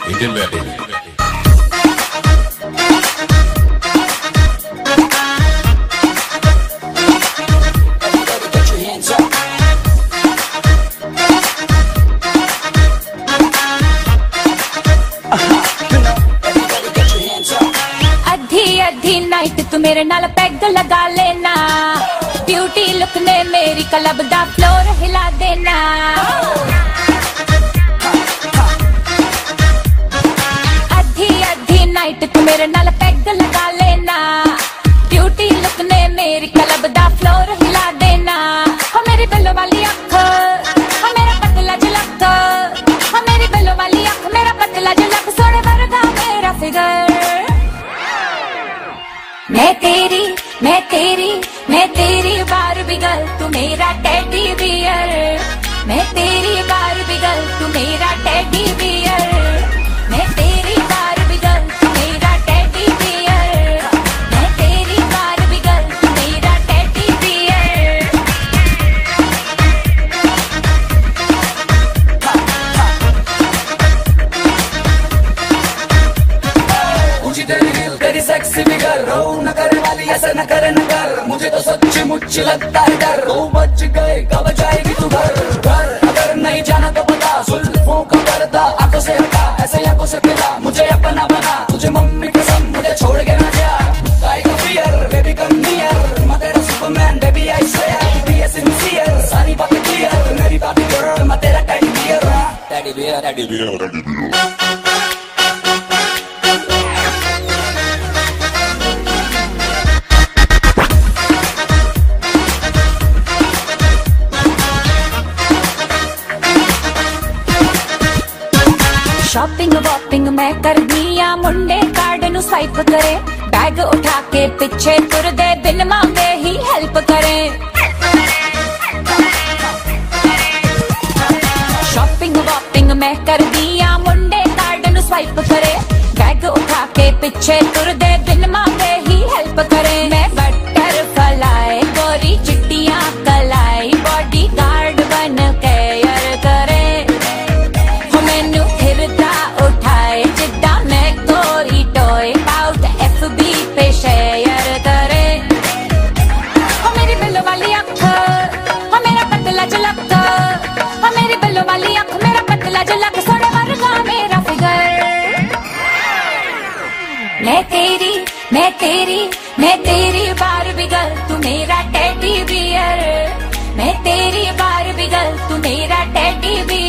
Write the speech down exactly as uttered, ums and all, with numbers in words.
Indian wedding. अद्धी अद्धी night तू मेरे नाल पैग लगा लेना, ब्यूटी लुक ने मेरी क्लब दा फ्लोर हिला देना। अद्धी अद्धी नाइट तू मेरे नाल पैग लगा लेना, ब्यूटी लुक ने मेरी क्लब दा फ्लोर हिला देना। हो मेरी बल्लो वाली अख, हो मेरा पतला झलक, हो मेरी बल्लो वाली अख, मेरा पतला झलक, सोने वर्गा मेरा फिगर। मैं तेरी मैं तेरी मैं तेरी बारबी गर्ल, तू मेरा टेडी बियर। मैं तेरी बारबी गर्ल, तू मेरा टेडी बियर। मैं तेरी बारबी गर्ल, तू मेरा टेडी बियर। मैं तेरी बारबी गर्ल, तू मेरा टेडी बियर। ऊंची तेरी हिल, तेरी सेक्सी फिगर, रो न करे वाली ऐसा न करे न कर, मुझे तो सच्ची मुच्ची लगता है डर। दो बज गए कब जाएगी तू घर? घर अगर नहीं जाना तो बता, जुल्फों का पर्दा आंखों से हटा, ऐसे आंखों से पिला, मुझे अपना बना, तुझे मम्मी कसम मुझे छोड़ के ना जा। काय का फियर बेबी कम नियर, मैं तेरा superman baby I swear, be a sincere, सारी बातें क्लियर, मेरी बातें गर्ल मैं तेरा teddy bear. Teddy bear teddy bear teddy bear. Shopping wopping मैं कर दिया, मुंडे कार्ड नु स्वाइप करे, बैग उठा के पीछे तुर दे, बिन मांगे ही हेल्प करे। शॉपिंग वॉपिंग मैं कर दिया, मुंडे कार्ड नु स्वाइप करे, बैग उठा के पीछे तुर दे, बिन मांगे ही हेल्प करे। मैं बटर फलाई गोरी चिट्टियां कलाई, बॉडी गार्ड बन के यार करे। हो मैनू फिरदा उठाए जिद्दा मैं कोई टॉय, पाउट एफ बी पे शेयर करे। हो मेरी बल्लो वाली अख, हो मेरा पतला झलक, हो मेरी बल्लो वाली अख, मेरा पतला झलक, सोने वर्गा मेरा फिगर। मैं तेरी मैं तेरी मैं तेरी बारबी गर्ल, तू मेरा टेडी बियर। मैं तेरी बारबी गर्ल, तू मेरा टेडी बियर।